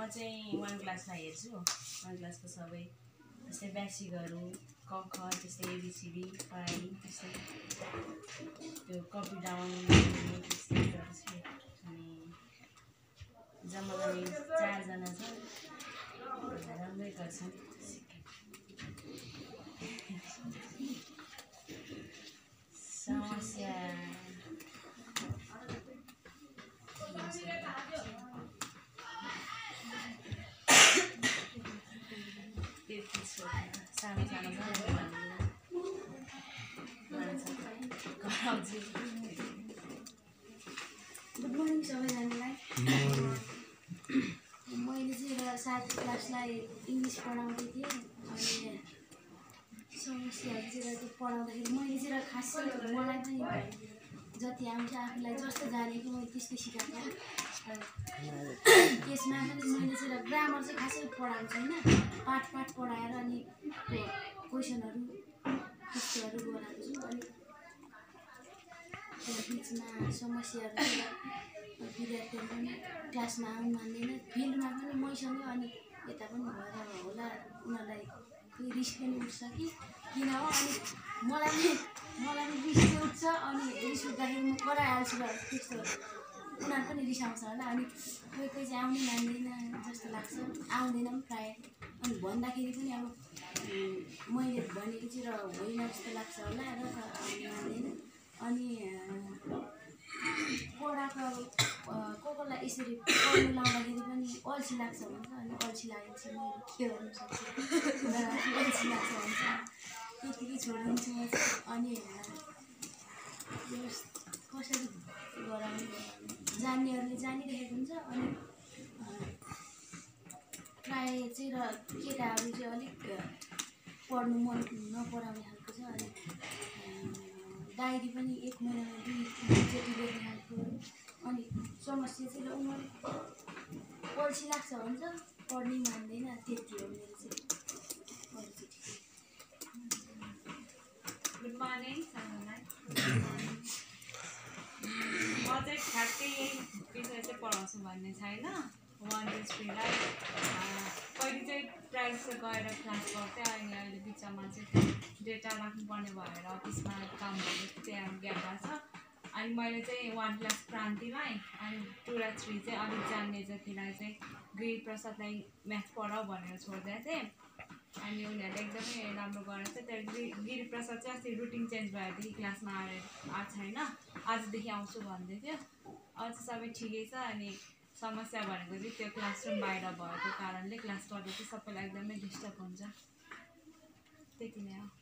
म चाहिँ 1 क्लासलाई हेर्छु 1 क्लासको सबै जस्तै बेसिकहरू क ख जस्तै एबिसिडी पढाइ त्यस्तै त्यो कपी डाउन त्यस्तै गर्छु अनि जम्मा गर्ने 4 जना छ राम्रै गर्छन् समस्या सानो सानो गुड मर्निङ सबैजनालाई मैले चाहिँ एउटा 7 क्लासलाई इङ्ग्लिस पढाउँदै थिएँ अनि समस्याहरू चाहिँ त्यो पढाउँदाखेरि मैले चाहिँ खासै मलाई पनि जति आउँछ आफूलाई जस्तो जानेको मैले त्यस्तै सिकाएको त्यसमा पनि मैले चाहिँ ग्रामर चाहिँ खासै पढाएको छैन पाठ पढाएर अनि क्वेसनहरू त्यस्तोहरू गराएको छु अनि त्यो बिचमा समस्याहरू विद्यार्थीहरू पनि क्लासमा आउनु मान्दैन फिल्डमा पनि मैसँगै अनि यता पनि भएर होला उनीहरूलाई रिस पनि उठ्छ कि किन हो अनि मलाई पनि रिस उठ्छ अनि रिस उठ्दाखेरि म कराइहाल्छु र त्यस्तो उनीहरू पनि रिसाउँछ होला अनि कोही चाहिँ आउनु मान्दैन जस्तो लाग्छ आउँदैन पनि प्रायः अनि भन्दाखेरि पनि अब मैले भनेको चाहिँ र होइन जस्तो लाग्छ होला र आउनु मान्दैन अनि पढाएको अब कोलाई यसरी पढ्नु लाउँदाखेरि पनि अल्छी लाग्छ भन्छ अनि अल्छी लागेपछि मैले के गर्नु सक्छु अल्छी लाग्छ भन्छ त्यतिकै छोडिदिन्छु म अनि कसरी गराउनु जान्नेहरूले जानिरहेको हुन्छ अनि प्रायः चाहिँ र केटाहरू चाहिँ अलिक पढ्नु मन नपराउने खालको छ अनि डायरी पनि 1 महिनामा 2 चोटि लेख्ने खालको अनि समस्या चाहिँ उनीहरू अल्छी लाग्छ भन्छ पढ्नै मान्दैन त्यति हो मेरो चाहिँ गुड मर्निङ सबैलाई म चाहिँ ठ्याक्कै यही विषय चाहिँ पढाउँछु भन्ने छैन 1 2 3 लाई पहिले चाहिँ प्राइस गएर क्लास गर्थेँ अहिले बिचमा चाहिँ डेटा राख्नुपर्ने भएर अफिसमा काम गरेको त्यहाँ ग्याप भएको छ अनि मैले चाहिँ 1 क्लास क्रान्तिलाई अनि 2 र 3 चाहिँ अलिक जान्ने जतिलाई चाहिँ गिरी प्रसादलाई म्याथ पढाऊ भनेर छोडिदिएको थिएँ अनि उनीहरूले एकदमै राम्रो गरेको थियो तर गिरी प्रसाद चाहिँ अस्ति रुटिन चेन्ज भएदेखि क्लासमा आएको छैन आजदेखि आउँछु भन्दै थियो अझ सबै ठिकै छ अनि समस्या भनेको चाहिँ त्यो क्लासरुम बाहिर भएको कारणले क्लास गर्दा चाहिँ सबैलाई एकदमै डिस्टर्ब हुन्छ त्यति नै हो